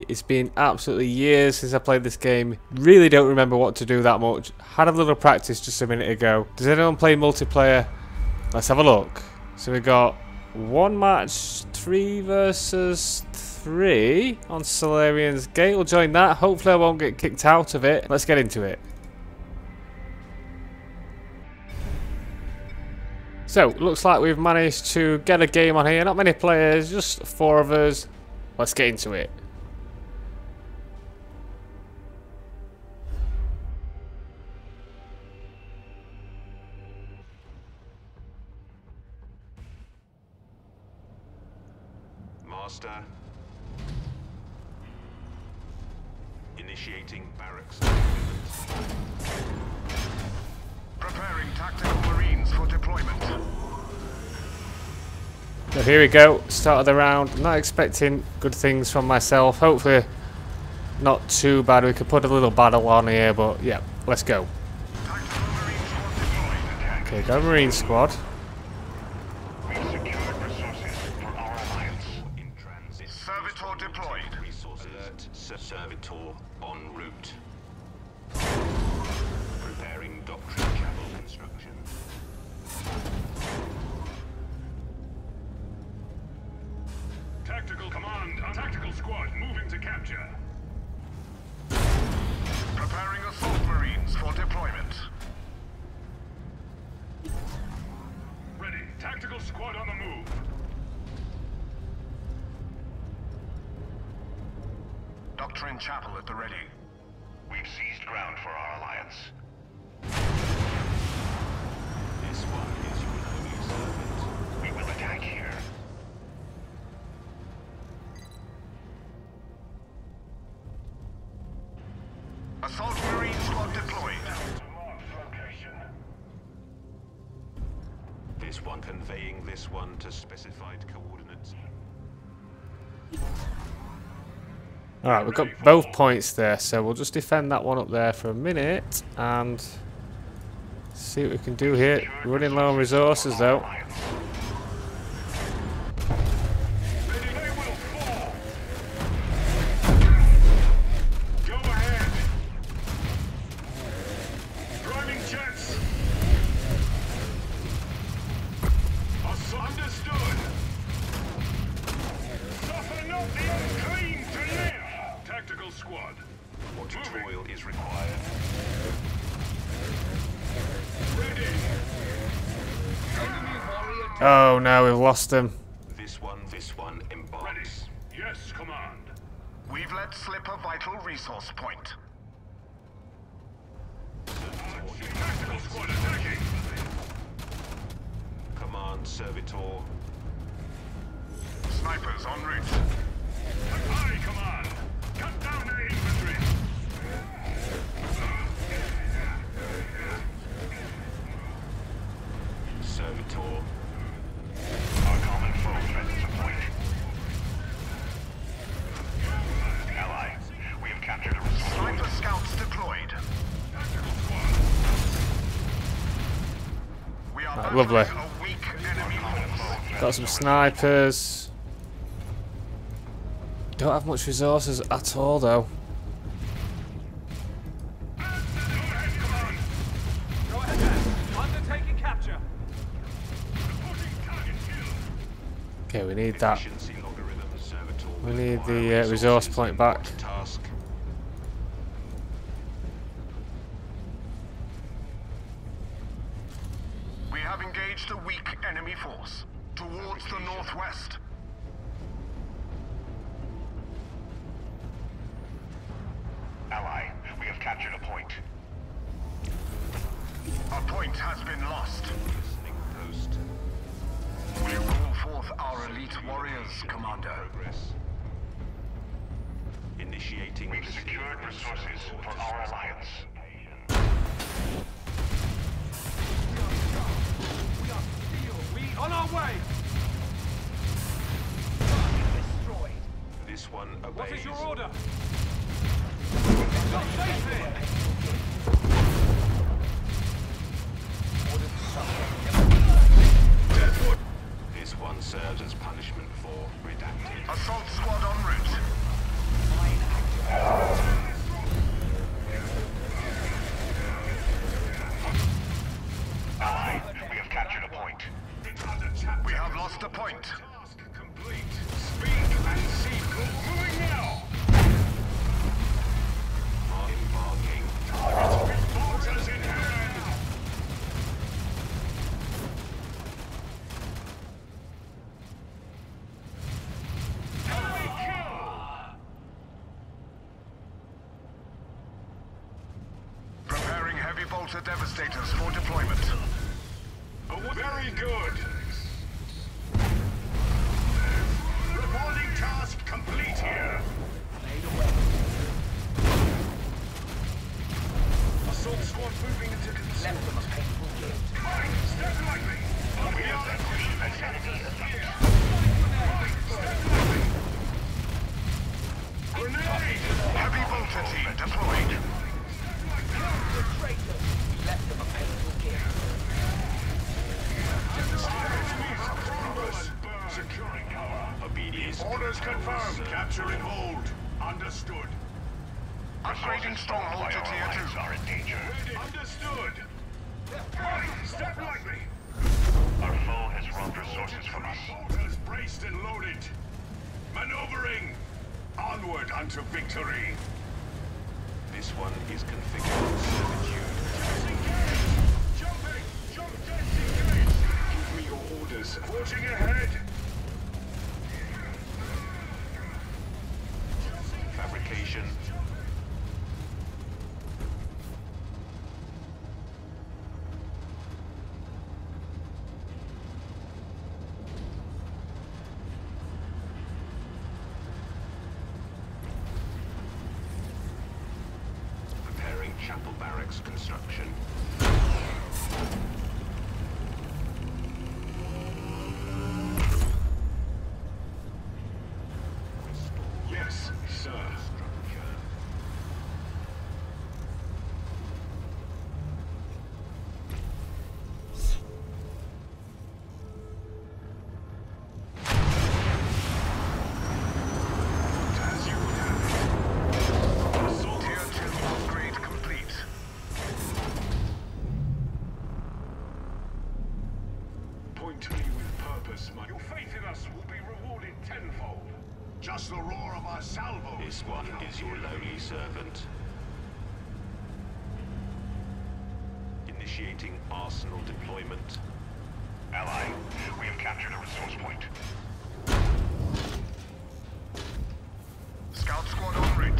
It's been absolutely years since I played this game. Really don't remember what to do that much. Had a little practice just a minute ago. Does anyone play multiplayer? Let's have a look. So we got one match, 3 versus 3 on Solarian's Gate. We'll join that. Hopefully I won't get kicked out of it. Let's get into it. So, looks like we've managed to get a game on here. Not many players, just 4 of us. Let's get into it. Master. Initiating barracks. Preparing tactical marines for deployment. So here we go, start of the round. Not expecting good things from myself. Hopefully not too bad. We could put a little battle on here, but yeah, let's go. Okay, go Marine Squad. We've secured resources for our alliance. In transit. Servitor deployed. Resources. Alert. Servitor en route. Preparing doctrine chapel construction. Tactical command. Tactical squad moving to capture. Preparing assault marines for deployment. Ready. Tactical squad on the move. Doctrine chapel at the ready. We've seized ground for our alliance. This one is your holy servant. We will attack here. Assault marine squad deployed. This one conveying this one to specified coordinates. Alright, we've got both points there, so we'll just defend that one up there for a minute and see what we can do here. Running low on resources though. Squad. What toil is required? Ready. Oh no, we've lost him. This one embarks. Ready. Yes, command. We've let slip a vital resource point. Tactical squad attacking. Command servitor. Snipers en route. Aye, command. Cut down their infantry! Servitor. Our common foe threatens a point. Ally, we have captured a resource. Sniper scouts deployed. Tactical squad. We are Right, lovely. a weak enemy force. Got some snipers. Don't have much resources at all though. Okay, we need that. We need the resource point back. We have engaged a weak enemy force towards the northwest. Ally, we have captured a point. A point has been lost. Listening post. Will you call forth our elite warriors, Commander? Progress. Initiating. We've secured resources for our alliance. We on our way. Destroyed. This one obeys. What is your order? This one serves as punishment for redacted. Assault squad en route. Volta Devastators for deployment. Oh, very good. Reporting task complete here. Assault squad moving into concealment. Step lightly. We are the here. Grenade! Heavy Volta team deployed. Left them a painful gift. Securing cover. Obedience. Orders confirmed. Capture and hold. Understood. Upgrading stronghold to tier 2. Are in danger. Understood. Step lightly. Our foe has robbed resources from us. Bolters braced and loaded. Maneuvering. Onward unto victory. This one is configured for servitude. Disengage! Jumping! Jump, disengage! Give me your orders. Forging ahead! Fabrication. Chapel Barracks construction. Yes, sir. As you would have it. Assault tier 2 upgrade complete. Point to me with purpose, my... Your faith in us will be rewarded tenfold. Just the roar of our salvo. This one is your lowly servant. Initiating arsenal deployment. Ally, we have captured a resource point. Scout squad en route.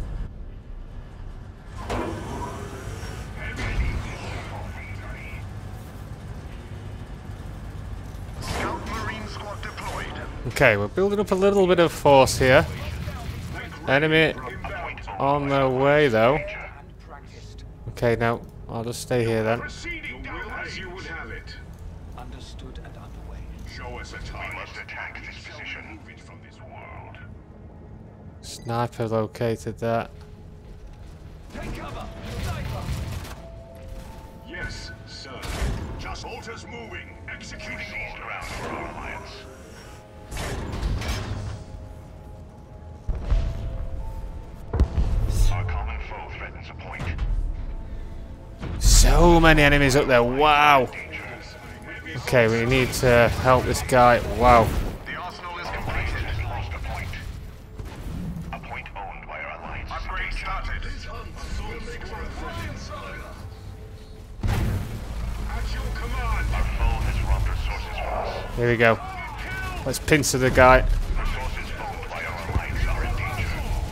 Scout Marine squad deployed. Okay, we're building up a little bit of force here. Enemy on their way though. Okay, now I'll just stay here then. Proceeding down as you would have it. Understood and underway. Show us a target. We must attack this position. Move it from this world. Sniper located that. Take cover! Sniper! Yes, sir. Just Bolters moving. Executing all ground for our alliance. Our common foe threatens a point. So many enemies up there, wow! Okay, we need to help this guy, wow. The arsenal is completed. Lost a point. A point owned by our alliance. Upgrade started. At your command. Our foe has robbed resources from us. Here we go. Let's pincer the guy. Resources owned by our alliance are in danger.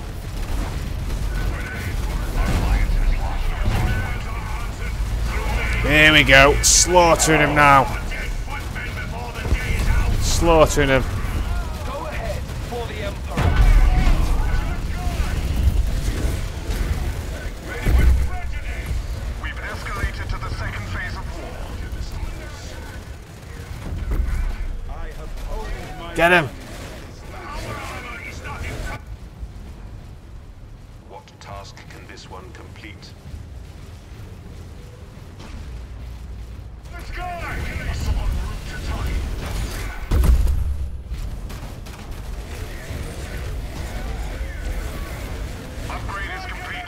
Our alliance has lost a resource point. Here we go. Slaughtering him now. Dead footmen before the day is out. Slaughtering him. Go ahead for the Emperor! Ready with prejudice. We've escalated to the second phase of war. I have owed my... Get him. What task can this one complete? Let's go! En route to target. Upgrade is complete.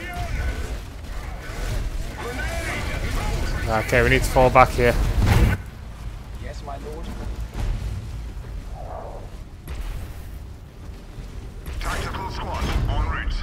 Grenade! Okay, we need to fall back here. Yes, my lord. Tactical squad en route.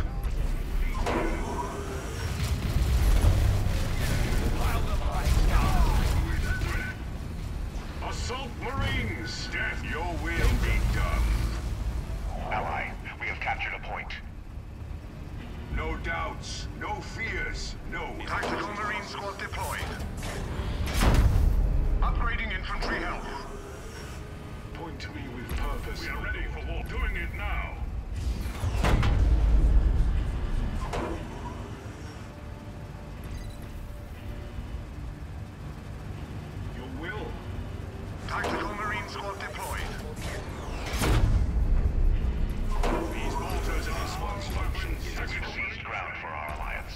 Assault Marines! Death, your will be done. Ally, we have captured a point. No doubt. doubts, no fears, no... Tactical Marine Squad deployed. Upgrading infantry health. Point to me with purpose. We are ready for war. Doing it now. Your will. Tactical Marine Squad deployed. These mortars and response functions. We've seized ground for our alliance.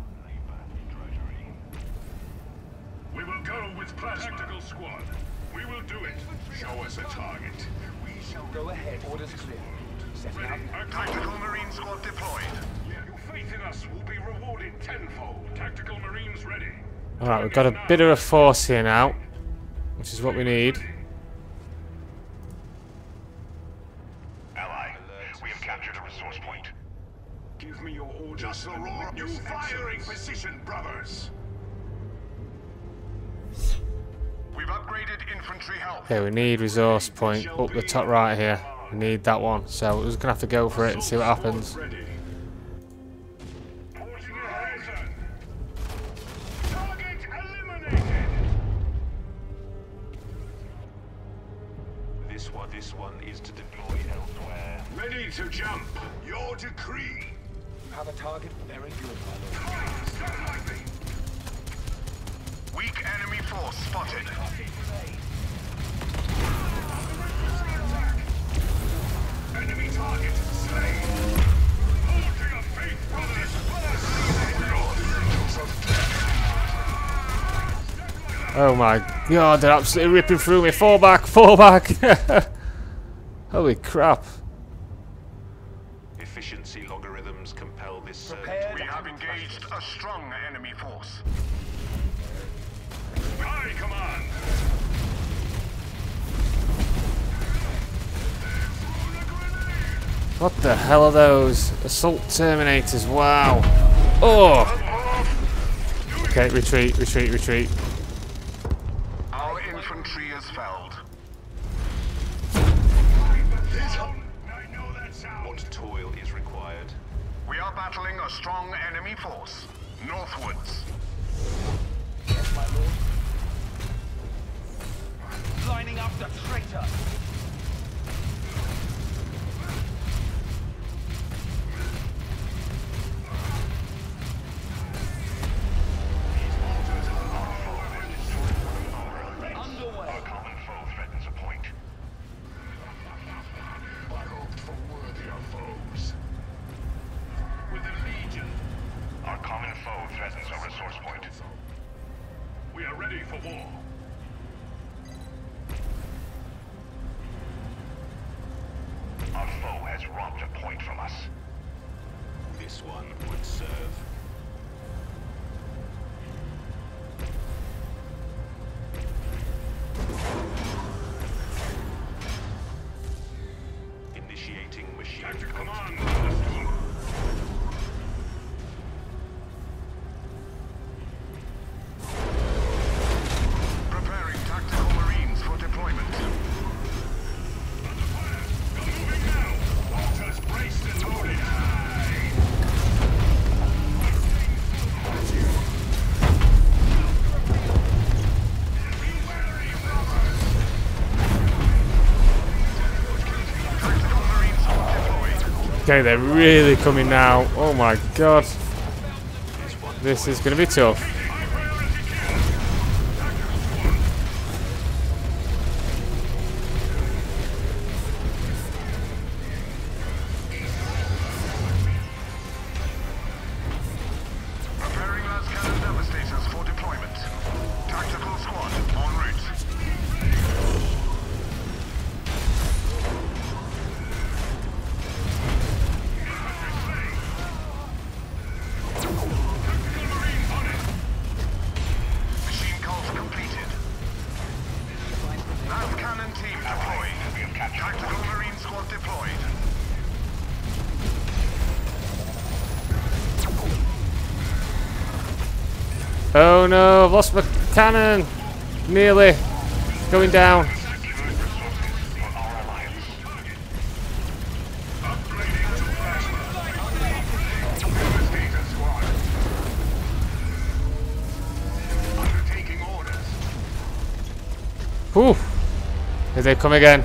We will go with plasma. Tactical squad. We will do it. Show us a target. We shall Go ahead. Orders clear. Setting up. Tactical Marine Squad deployed. Your faith in us will be rewarded tenfold. Tactical Marines ready. Alright, we've got a bit of a force here now, which is what we need. Ally, we have captured a resource point. Give me your orders. Just the raw. New firing position, brothers. We've upgraded infantry health. Okay, we need resource point up the top right here. We need that one, so we're just gonna have to go for it and see what happens. Target eliminated. This one is to deploy elsewhere. Ready to jump. Your decree. You have a target. Very good, my lord. Stand like me. Weak enemy force spotted. Enemy target slain. Hold to your faith, brothers. Oh my god, they're absolutely ripping through me. Fall back, fall back! Holy crap. Efficiency logarithms compel this surge. Prepare We to have engaged a strong enemy force. High command. What the hell are those? Assault Terminators, wow. Oh! Okay, retreat, retreat, retreat. Our infantry is felled. I know that sound. What toil is required? We are battling a strong enemy force. Northwards. Yes, my lord. Lining up the traitor. Underway. Our common foe threatens a point. I hoped for worthier foes. With the Legion. Our common foe threatens a resource point. We are ready for war. Our foe has robbed a point from us. This one would serve. Initiating machine. Command. Preparing tactical marines for deployment. Under fire. Go moving now. Walters braced and loaded. Tactical marines deployed. Okay, they're really coming now. Oh my god. This is going to be tough. Preparing las cannon devastators for deployment. Tactical squad en route. Machine calls completed. Las cannon team deployed. Tactical marine squad deployed. Oh no, I've lost my cannon. Nearly. Going down. Upgrading to plasma. Devastator squad Ooh! Here they come again.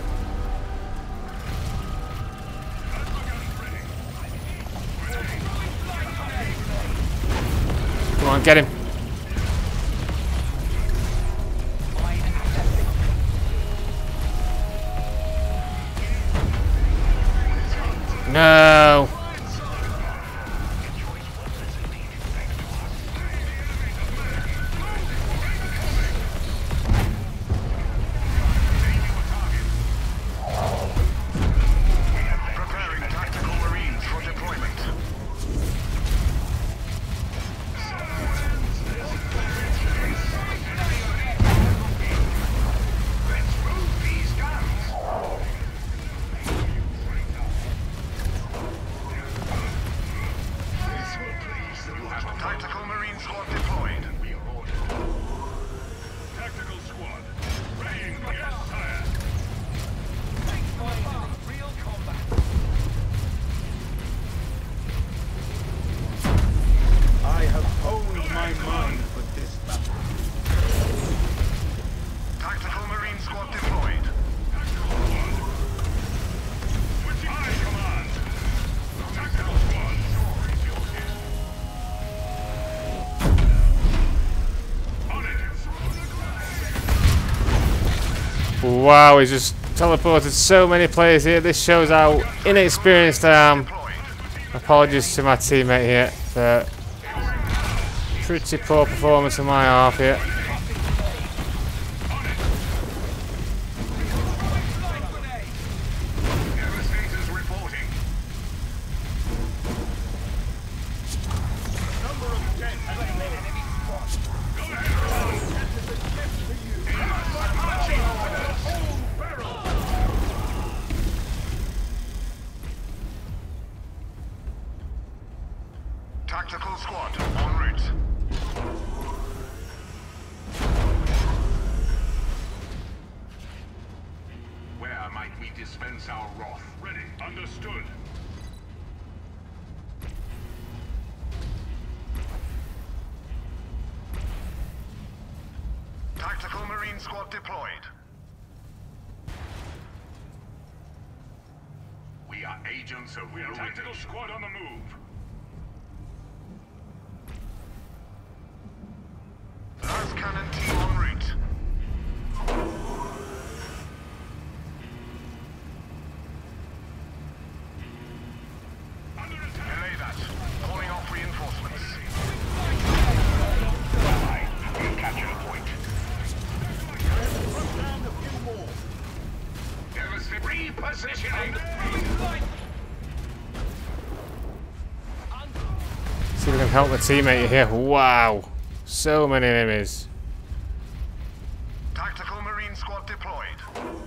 Come on, get him. No. Preparing tactical marines for deployment. Let's move these guns. This will please the Lord. Tactical marine squad deployed. Tactical squad. Ready, yes, sire. Real combat. I have honed my mind for this battle. Tactical marine squad deployed. Switching I command. Tactical squad. On it. Wow, he's just teleported so many players here. This shows how inexperienced I am. Deployed. Apologies to my teammate here for pretty poor performance on my half here. Devastators reporting. Number of dead. Tactical squad en route. Where might we dispense our wrath? Ready. Understood. Tactical marine squad deployed. We are agents of real tactical squad on the move. Last cannon team en route. Delay that. Calling off reinforcements. We'll capture the point. Repositioning. See if we can help the teammate here. Wow. So many enemies. Tactical marine squad deployed.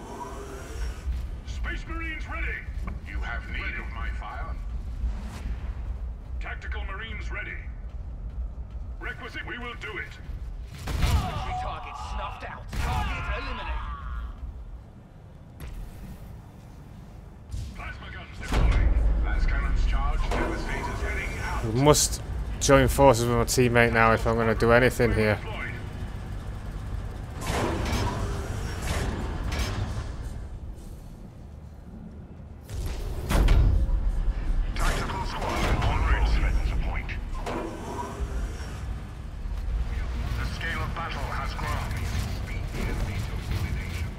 Space Marines ready. You have need of my fire. Tactical Marines ready. Requisite, we will do it. Infantry target snuffed out. Target eliminated. Plasma guns deployed. Last cannons charged. Devastators heading out. We must join forces with my teammate now if I'm going to do anything here. Deployed. Tactical squad en route. Threatens a point. The scale of battle has grown. Speed the enemy to elimination.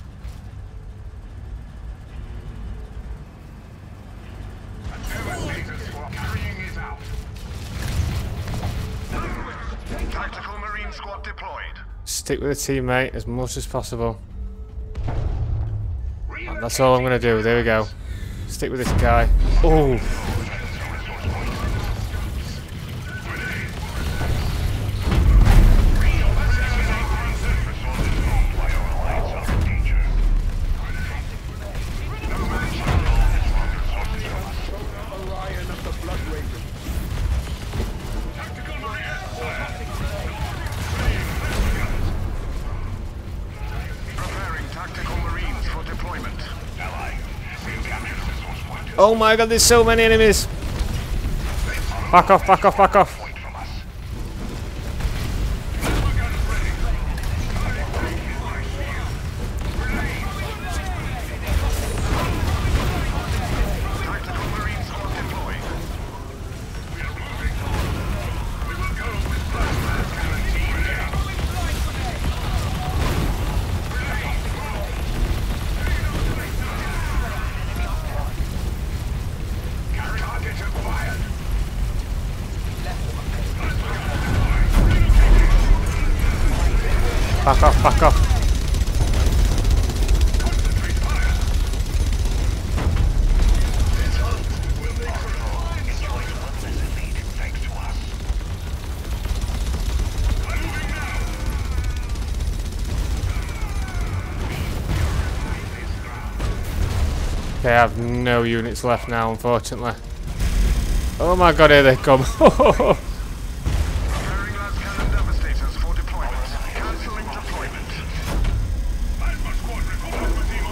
A devastator squad carrying it out. Tactical marine squad deployed. Stick with the teammate as much as possible. That's all I'm going to do. There we go. Stick with this guy. Oh. Orion of the Blood Raven. Tactical marine. Preparing tactical marines for deployment. Ally, capture the source point. Oh my god, there's so many enemies. Back off, back off, back off. Point from us. Back off, back off. Okay, I have no units left now, unfortunately. Oh my god, here they come. Preparing last cannon devastators for deployment. Cancelling deployment. Alpha squad, report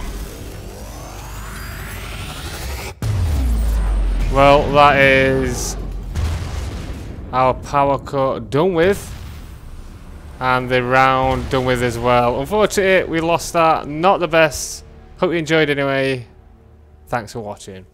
for Demon. Well, that is our power cut done with. And the round done with as well. Unfortunately, we lost that. Not the best. Hope you enjoyed anyway. Thanks for watching.